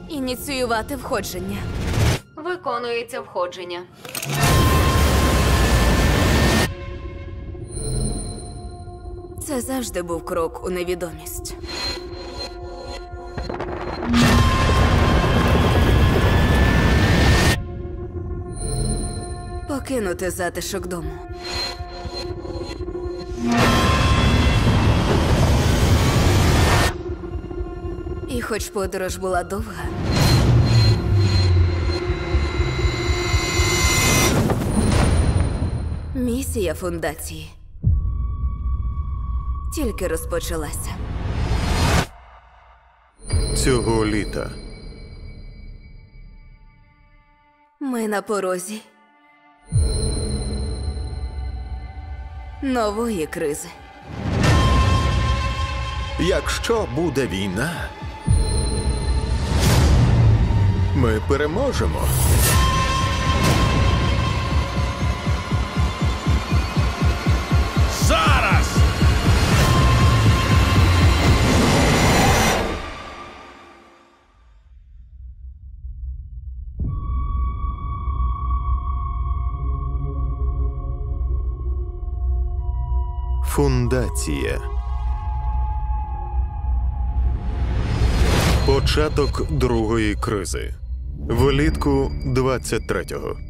Ініціювати входження. Виконується входження. Це завжди був крок у невідомість. Покинути затишок дому. І хоч подорож була довга, місія фундації тільки розпочалася. Цього літа Ми на порозі нової кризи. якщо буде війна, ми переможемо. Зараз! Фундація. Початок другої кризи. Влітку 23-го.